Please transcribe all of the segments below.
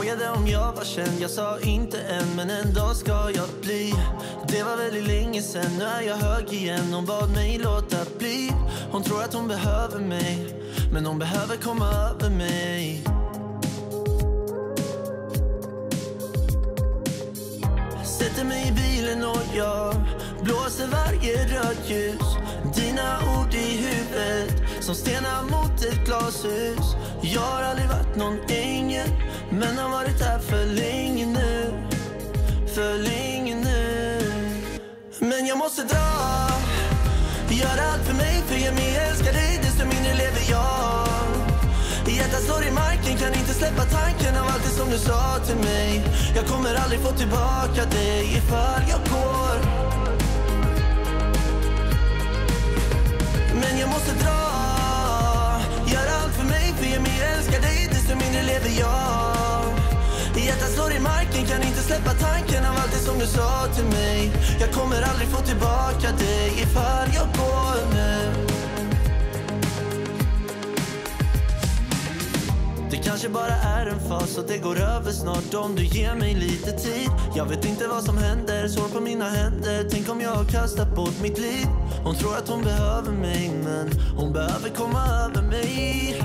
frågade om jag var känd, jag sa inte än, men en dag ska jag bli. Det var väldigt länge sen, nu är jag hög igen. Hon bad mig låta bli. Hon tror att hon behöver mig, men hon behöver komma över mig. Sätter mig i bilen och jag blåser varje rödljus. Dina ord i huvudet som stenar mot ett glashus. Jag har aldrig varit någon ängel, men har varit här för länge nu. För länge nu. Men jag måste dra. Gör allt för mig, för ju mer jag älskar dig, desto mindre lever jag. Hjärtat slår i marken, kan inte släppa tanken av allt det som du sa till mig. Jag kommer aldrig få tillbaka dig ifall jag går. Men jag måste dra. Gör allt för mig, för ju mer jag älskar dig, desto mindre lever jag. Hjärtat slår i marken, kan inte släppa tanken av allt det som du sa till mig. Jag kommer aldrig få tillbaka dig ifall jag går nu. Det kanske bara är en fas och det går över snart om du ger mig lite tid. Jag vet inte vad som händer, sår på mina händer. Tänk om jag har kastat bort mitt liv. Hon tror att hon behöver mig, men hon behöver komma över mig.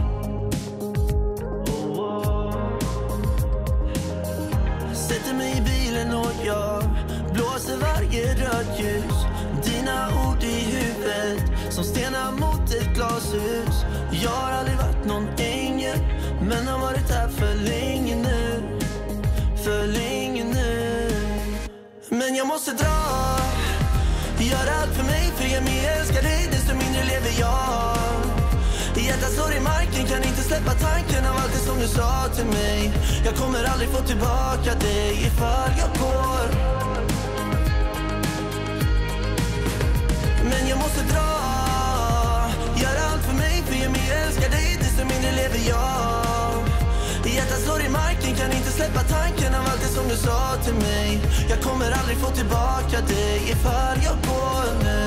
Sätter mig i bilen och jag blåser varje rödljus. Dina ord i huvudet som stenar mot ett glashus. Jag har aldrig varit någon ängel, men har varit här för länge nu. För länge nu. Men jag måste dra. Gör allt för mig, för ju mer jag älskar dig, desto mindre lever jag. Hjärtat slår i marken, kan inte släppa tanken av allt det som du sa till mig. Jag kommer aldrig få tillbaka dig ifall jag går. Men jag måste dra. Gör allt för mig, för ju mer jag älskar dig, desto mindre lever jag. Hjärtat slår i marken, kan inte släppa tanken av allt det som du sa till mig. Jag kommer aldrig få tillbaka dig ifall jag går nu.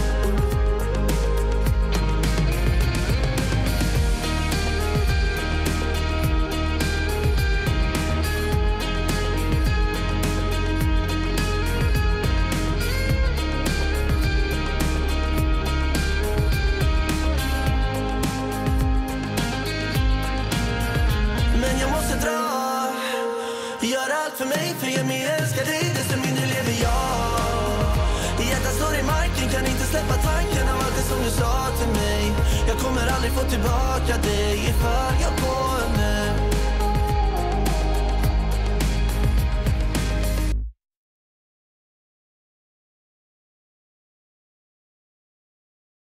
Gör allt för mig, för ju mer jag älskar dig, desto mindre lever jag. Hjärtat slår i marken, kan inte släppa tanken av allt det som du sa till mig. Jag kommer aldrig få tillbaka dig ifall jag går.